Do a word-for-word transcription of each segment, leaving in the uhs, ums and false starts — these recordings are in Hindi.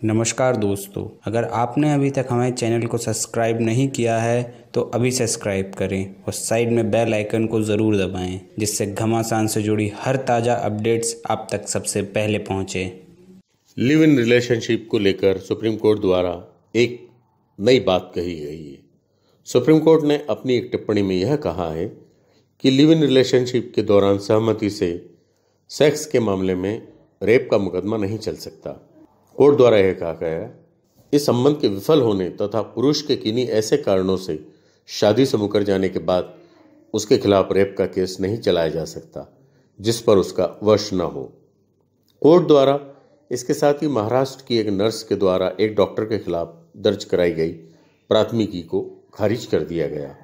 नमस्कार दोस्तों, अगर आपने अभी तक हमारे चैनल को सब्सक्राइब नहीं किया है तो अभी सब्सक्राइब करें और साइड में बेल आइकन को ज़रूर दबाएं, जिससे घमासान से जुड़ी हर ताज़ा अपडेट्स आप तक सबसे पहले पहुंचे। लिव इन रिलेशनशिप को लेकर सुप्रीम कोर्ट द्वारा एक नई बात कही गई है। सुप्रीम कोर्ट ने अपनी एक टिप्पणी में यह कहा है कि लिव इन रिलेशनशिप के दौरान सहमति से सेक्स के मामले में रेप का मुकदमा नहीं चल सकता। कोर्ट द्वारा यह कहा गया, इस संबंध के विफल होने तथा पुरुष के किन्हीं ऐसे कारणों से शादी से मुकर जाने के बाद उसके खिलाफ रेप का केस नहीं चलाया जा सकता जिस पर उसका वश न हो। कोर्ट द्वारा इसके साथ ही महाराष्ट्र की एक नर्स के द्वारा एक डॉक्टर के खिलाफ दर्ज कराई गई प्राथमिकी को खारिज कर दिया गया।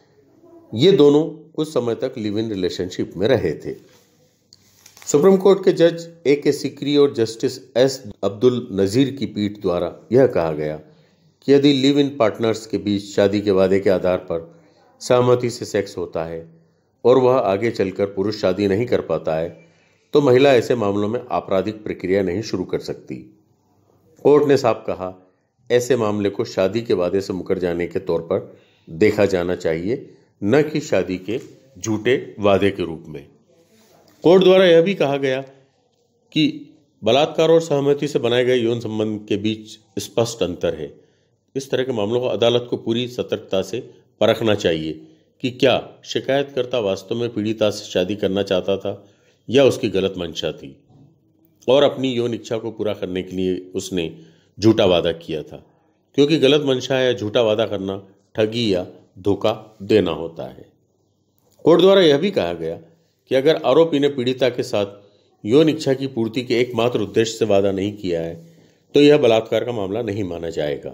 ये दोनों कुछ समय तक लिव इन रिलेशनशिप में रहे थे। सुप्रीम कोर्ट के जज ए के सिकरी और जस्टिस एस अब्दुल नज़ीर की पीठ द्वारा यह कहा गया कि यदि लिव इन पार्टनर्स के बीच शादी के वादे के आधार पर सहमति से सेक्स होता है और वह आगे चलकर पुरुष शादी नहीं कर पाता है तो महिला ऐसे मामलों में आपराधिक प्रक्रिया नहीं शुरू कर सकती। कोर्ट ने साफ कहा, ऐसे मामले को शादी के वादे से मुकर जाने के तौर पर देखा जाना चाहिए, न कि शादी के झूठे वादे के रूप में। कोर्ट द्वारा यह भी कहा गया कि बलात्कार और सहमति से बनाए गए यौन संबंध के बीच स्पष्ट अंतर है। इस तरह के मामलों को अदालत को पूरी सतर्कता से परखना चाहिए कि क्या शिकायतकर्ता वास्तव में पीड़िता से शादी करना चाहता था या उसकी गलत मंशा थी और अपनी यौन इच्छा को पूरा करने के लिए उसने झूठा वादा किया था, क्योंकि गलत मंशा या झूठा वादा करना ठगी या धोखा देना होता है। कोर्ट द्वारा यह भी कहा गया कि अगर आरोपी ने पीड़िता के साथ यौन इच्छा की पूर्ति के एकमात्र उद्देश्य से वादा नहीं किया है तो यह बलात्कार का मामला नहीं माना जाएगा।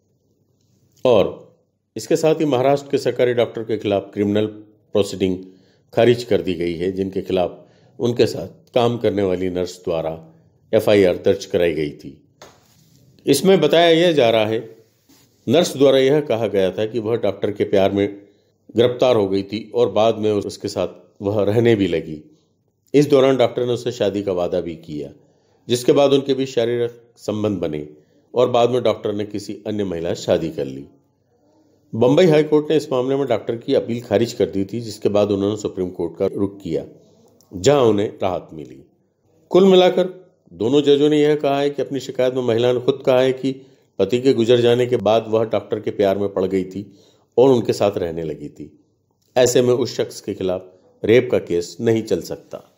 और इसके साथ ही महाराष्ट्र के सरकारी डॉक्टर के खिलाफ क्रिमिनल प्रोसीडिंग खारिज कर दी गई है, जिनके खिलाफ उनके साथ काम करने वाली नर्स द्वारा एफ आई आर दर्ज कराई गई थी। इसमें बताया यह जा रहा है, नर्स द्वारा यह कहा गया था कि वह डॉक्टर के प्यार में गिरफ्तार हो गई थी और बाद में उसके साथ वह रहने भी लगी। इस दौरान डॉक्टर ने उससे शादी का वादा भी किया, जिसके बाद उनके बीच शारीरिक संबंध बने और बाद में डॉक्टर ने किसी अन्य महिला से शादी कर ली। बंबई हाई कोर्ट ने इस मामले में डॉक्टर की अपील खारिज कर दी थी, जिसके बाद उन्होंने सुप्रीम कोर्ट का रुख किया, जहां उन्हें राहत मिली। कुल मिलाकर दोनों जजों ने यह कहा है कि अपनी शिकायत में महिला ने खुद कहा है कि पति के गुजर जाने के बाद वह डॉक्टर के प्यार में पड़ गई थी और उनके साथ रहने लगी थी। ऐसे में उस शख्स के खिलाफ रेप का केस नहीं चल सकता।